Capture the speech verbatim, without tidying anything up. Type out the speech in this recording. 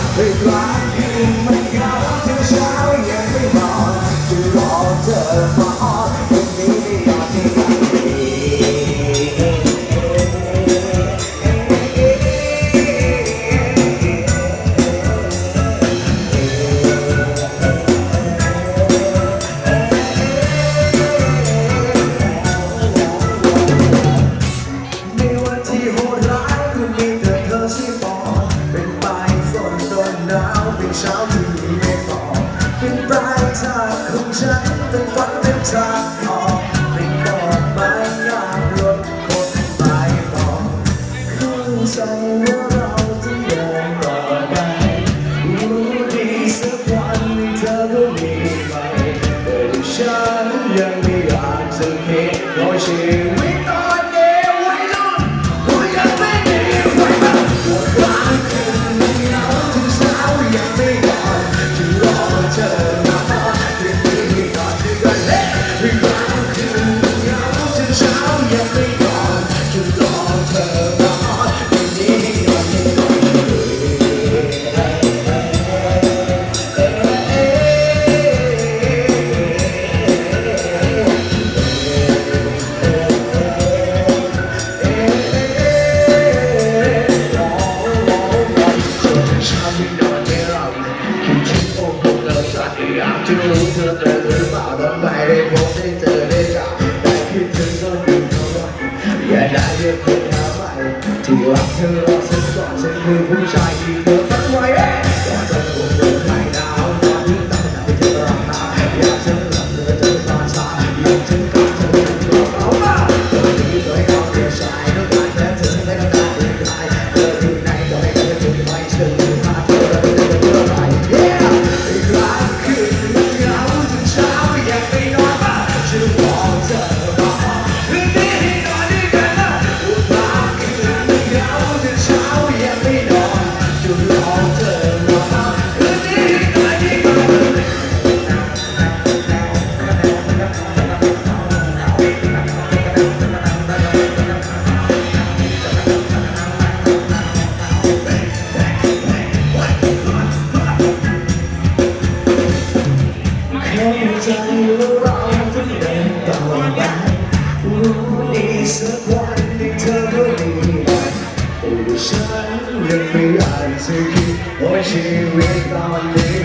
ไม่กลางคืนมันเหงาถึงเช้ายังไม่นอนจะรอเธอมาอ้อนวันนี้ไม่อยากให้กันเช้าที่มีเมฆหมอกเป็นปลายทางของฉันเป็นฝันเป็นทางออกเป็นดอกไม้งามรถคนปลายบอกเข้าใจว่าเราจะเดินต่อไปรู้ดีสักวันเธอก็มีไปแต่ฉันยังไม่อยากจะคิดเพราะชีวิตตอนนี้วัยรุ่นก็ยังไม่มีไฟฟ้าปวดร้าวคืนเหงาถึงเช้ายังไม่เธอมาพอเป็นที่ที่ก่อนที่กันเล่ไม่กลางคืนเหงาถึงเช้ายังไม่นอนจะรอเธอมาพอเป็นที่ที่ก่อนที่ก่อนอยากจะรู้เธอเจอหรือเปล่าทำไมได้พบได้เจอได้กล่าวได้คิดถึงก็ดึงเท่าไหร่อย่าได้เรียกเธอหาใหม่ที่รักเธอรอฉันก่อนฉันคือผู้ชายที่เธอฝันไว้ก่อนจะโดนโดนไข่ดาวตอนที่ตั้งแต่เธอรักตาอยากฉันรักเธอเธอตาชาอยากฉันกับเธอเธอเอามาเธอที่เคยเอาเธอชายน้ำตาแค่เธอฉันไม่ต้องการอื่นใดเธอที่ไหนก็ให้เธอจุดไฟเชื่อถือมาเธอเธอเธอไรอีกครั้งคือเหงาถึงเช้ายังไม่นอนมาจะรอเธอมาคืนนี้ให้นอนด้วยกันนะอีกครั้งคือเหงาถึงเช้ายังไม่นอนจะรอเธอมาคืนนี้ให้นอนด้วยกันเข้าใจว่าเราต้องเดินต่อไปรู้ดีสักวันที่เธอก็มีวันแต่ฉันยังไม่อยากจะคิดว่าชีวิตตอนนี้